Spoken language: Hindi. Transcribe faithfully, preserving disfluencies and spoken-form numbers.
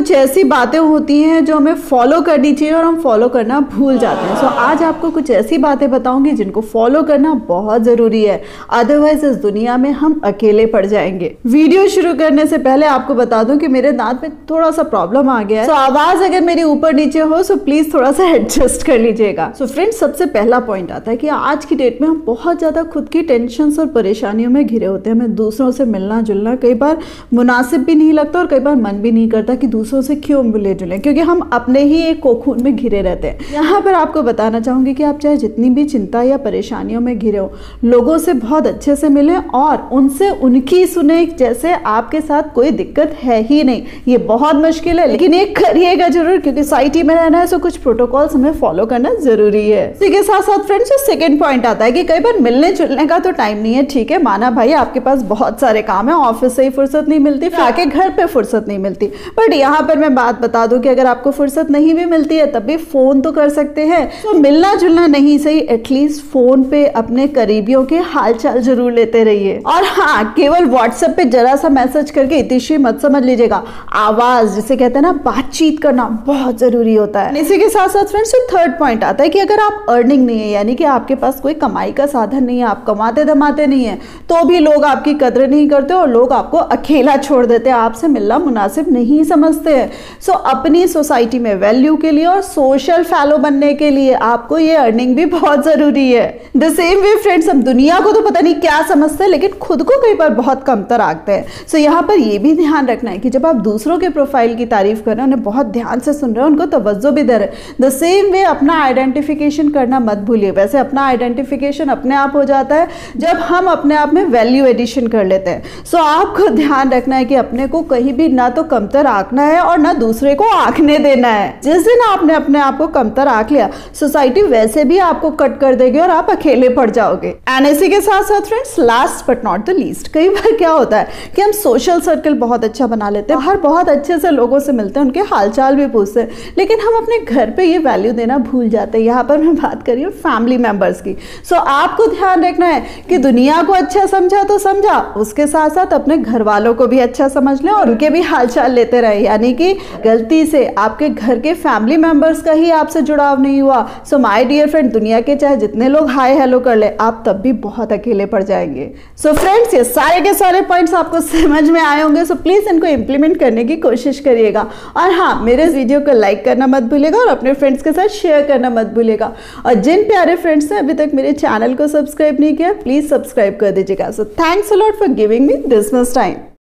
कुछ ऐसी बातें होती हैं जो हमें फॉलो करनी चाहिए और हम फॉलो करना भूल जाते हैं। सो so, आज आपको कुछ ऐसी बातें बताऊंगी जिनको फॉलो करना बहुत ज़रूरी है, अदरवाइज इस दुनिया में हम अकेले पड़ जाएंगे। वीडियो शुरू करने से पहले आपको बता दूं कि मेरे दांत में थोड़ा सा प्रॉब्लम आ गया है, so, आवाज़ अगर मेरी ऊपर नीचे हो सो प्लीज़ थोड़ा सा एडजस्ट कर लीजिएगा। सो so, फ्रेंड्स, सबसे पहला पॉइंट आता है कि आज की डेट में हम बहुत ज़्यादा खुद की टेंशन और परेशानियों में घिरे होते हैं। हमें दूसरों से मिलना जुलना कई बार मुनासिब भी नहीं लगता और कई बार मन भी नहीं करता कि दूसरों से क्यों मिले जुले, क्योंकि हम अपने ही एक कोकून में घिरे रहते हैं। यहाँ पर आपको बताना चाहूंगी कि आप चाहे जितनी भी चिंता या परेशानियों में घिरे हो, लोगों से बहुत अच्छे से मिलें और उनसे उनकी सुने जैसे आपके साथ कोई दिक्कत है ही नहीं। ये बहुत मुश्किल है, लेकिन ये करिएगा जरूर, क्योंकि सोसाइटी में रहना है तो कुछ प्रोटोकॉल्स हमें फॉलो करना जरूरी है। इसी के साथ साथ फ्रेंड्स, जो सेकेंड पॉइंट आता है कि कई बार मिलने जुलने का तो टाइम नहीं है। ठीक है, माना भाई आपके पास बहुत सारे काम है, ऑफिस से ही फुर्सत नहीं मिलती, आके घर पे फुर्सत नहीं मिलती, बट यहाँ पर मैं बात बता दूं कि अगर आपको फुर्सत नहीं भी मिलती है तब भी फोन तो कर सकते हैं। तो मिलना जुलना नहीं सही, एटलीस्ट फोन पे अपने करीबियों के हालचाल जरूर लेते रहिए। और हाँ, केवल व्हाट्सएप पे जरा सा मैसेज करके इतिश्री मत समझ लीजिएगा। आवाज जिसे कहते हैं ना, बातचीत करना बहुत जरूरी होता है। इसी के साथ साथ फ्रेंड्स, थर्ड पॉइंट आता है कि अगर आप अर्निंग नहीं है, यानी कि आपके पास कोई कमाई का साधन नहीं है, आप कमाते धमाते नहीं है, तो भी लोग आपकी कदर नहीं करते और लोग आपको अकेला छोड़ देते हैं, आपसे मिलना मुनासिब नहीं समझते हैं। सो so, अपनी सोसाइटी में वैल्यू के लिए और सोशल फैलो बनने के लिए आपको ये अर्निंग भी बहुत जरूरी है। द सेम वे फ्रेंड्स, हम दुनिया को तो पता नहीं क्या समझते हैं, लेकिन खुद को कई बार बहुत कमतर आंकते हैं। सो so, यहाँ पर ये भी ध्यान रखना है कि जब आप दूसरों के प्रोफाइल की तारीफ कर रहे हैं, उन्हें बहुत ध्यान से सुन रहे हैं, उनको तवज्जो भी दे रहे हैं। द सेम वे अपना आइडेंटिफिकेशन करना मत भूलिए। वैसे अपना आइडेंटिफिकेशन अपने आप हो जाता है जब हम अपने आप में वैल्यू एडिशन कर लेते हैं। सो so, आपको ध्यान रखना है कि अपने को कहीं भी ना तो कमतर आंकना है और ना दूसरे को आंकने देना है। जिस दिन आपने अपने आप को कमतर आंक लिया, सोसाइटी वैसे भी आपको कट कर देगी और आप अकेले पड़ जाओगे। एंड इसी के साथ साथ friends, last but not the least, कई बार क्या होता है कि हम सोशल सर्कल बहुत अच्छा बना लेते हैं, हर बहुत अच्छे से लोगों से मिलते हैं, उनके हालचाल भी पूछते हैं, लेकिन हम अपने घर पे ये वैल्यू देना भूल जाते हैं। यहाँ पर मैं बात कर रही हूँ फैमिली मेंबर्स की। सो so, आपको ध्यान रखना है कि दुनिया को अच्छा समझा तो समझा, उसके साथ साथ अपने घर वालों को भी अच्छा समझ लें और उनके भी हालचाल लेते रहे। यानी कि गलती से आपके घर के फैमिली मेंबर्स का ही आपसे जुड़ाव नहीं हुआ, सो माय डियर फ्रेंड, दुनिया के चाहे जितने लोग हाय हेलो कर ले, आप तब भी बहुत अकेले पड़ जाएंगे। सो so, फ्रेंड्स, ये सारे के सारे पॉइंट्स आपको समझ में आए होंगे। सो so, प्लीज इनको इंप्लीमेंट करने की कोशिश करिएगा। और हाँ, मेरे इस वीडियो को लाइक करना मत भूलिएगा और अपने फ्रेंड्स के साथ शेयर करना मत भूलिएगा। और जिन प्यारे फ्रेंड्स ने अभी तक मेरे चैनल को सब्सक्राइब नहीं किया, प्लीज सब्सक्राइब कर दीजिएगा। So thanks a lot for giving me this much time.